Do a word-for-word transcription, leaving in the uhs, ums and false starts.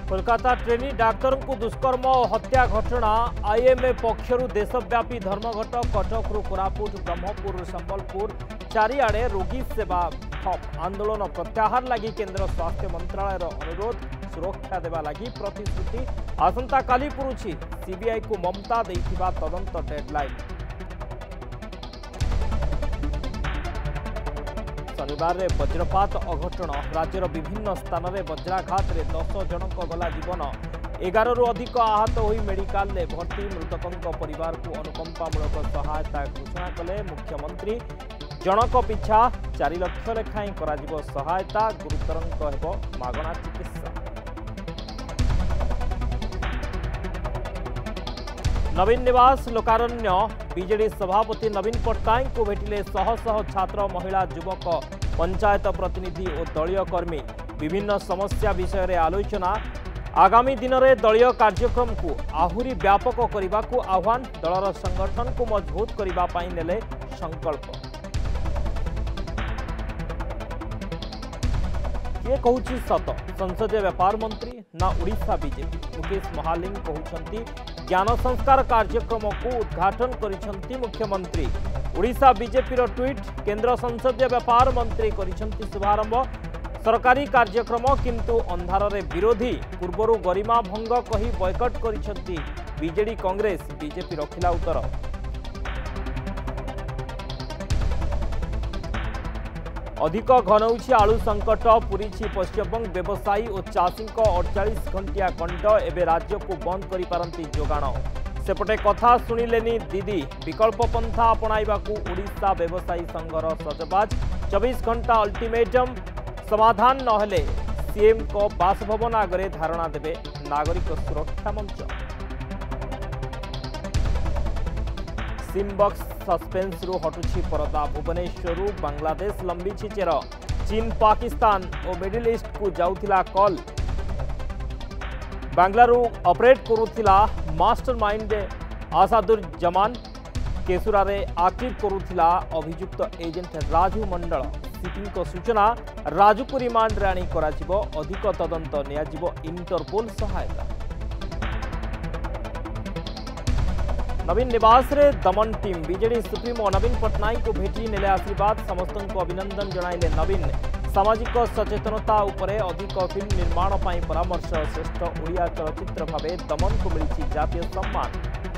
Kolkata trainee doctor को दुष्कर्म और हत्या घटना आईएमए पक्षर देशव्यापी धर्मघट कटकू कोरापुट ब्रह्मपुर संबलपुर चारिआडे रोगी सेवा ठप आंदोलन प्रत्याहार लगी केंद्र स्वास्थ्य मंत्रालय अनुरोध सुरक्षा देवा लगी प्रतिश्रुति आसंता काली पुरुछि सीबीआई को ममता देइथिबा तदंत डेडलाइन। शनिवार रे वज्रपात अघटन राज्यर विभिन्न स्थान में वज्राघात रे दस जनक गला जीवन एगार रु अधिक आहत होई मेडिकल में भर्ती मृतकों परिवार को अनुकंपामूलक सहायता घोषणा कले मुख्यमंत्री जनक पिछा चार लाख लेखाएं करा सहायता गुरुतरंक हेबो मागणा चिकित्सा। नवीन निवास लोकारण्य बीजेडी सभापति नवीन पट्टनायक को भेटिले शह शह छात्र महिला युवक पंचायत प्रतिनिधि और दलीय कर्मी विभिन्न समस्या विषय रे आलोचना आगामी दिन में दलीय कार्यक्रम को आहुरी व्यापक करने को आह्वान दलर संगठन को मजबूत करने नेले संकल्प। ये कहूची सत संसदीय व्यापार मंत्री ना ओडिशा बीजेपी मुकेश महालिंग कहउछंती ज्ञान संस्कार कार्यक्रम को उद्घाटन करिसंती मुख्यमंत्री। ओडिशा बीजेपी रो ट्वीट केंद्र संसदीय व्यापार मंत्री करिसंती शुभारंभ सरकारी कार्यक्रम किंतु अंधार रे विरोधी पूर्वरु गरिमा भंग कही बॉयकट करिसंती बीजेडी कांग्रेस बीजेपी रखिला उत्तर। अधिक घनौछि आलू संकट पूरीछि पश्चिमबंग व्यवसायी और चाषी अड़तालीस घंटिया कंट एवं राज्य को बंद करि पारंती जोगाण सेपटे कथा शुणिलेनी दीदी विकल्प पंथा अपणाइबाकू ओडिशा व्यवसायी संघर सजबाज चौबीस घंटा अल्टीमेटम समाधान नहेले सीएम को बासभवन आगे धारणा देवे नागरिक सुरक्षा मंच। सिमबक्स सस्पेंस रु हटुछि परदा भुवनेश्वर बांग्लादेश लंबी चेर चीन पाकिस्तान और मिडिल ईस्ट को जाउथिला कॉल बांग्लारू ऑपरेट करुथिला मास्टरमाइंड आसादुज्जमान केसुरा रे एक्टिव करुथिला अभियुक्त एजेंट राजू मंडल सीपी को सूचना राजू को रिमांड रे आनी कराजिबो अधिक तदंत नियाजिबो इंटरपोल सहायता। नवीन निवास रे दमन team BJD supremo Naveen Patnaik को भेटी नेले आशीर्वाद समस्त को अभिनंदन जणाइले नवीन सामाजिक सचेतनता उपरे अधिक फिल्म निर्माण परामर्श श्रेष्ठ ओडिया चलचित्र भाव दमन को मिली जातीय सम्मान।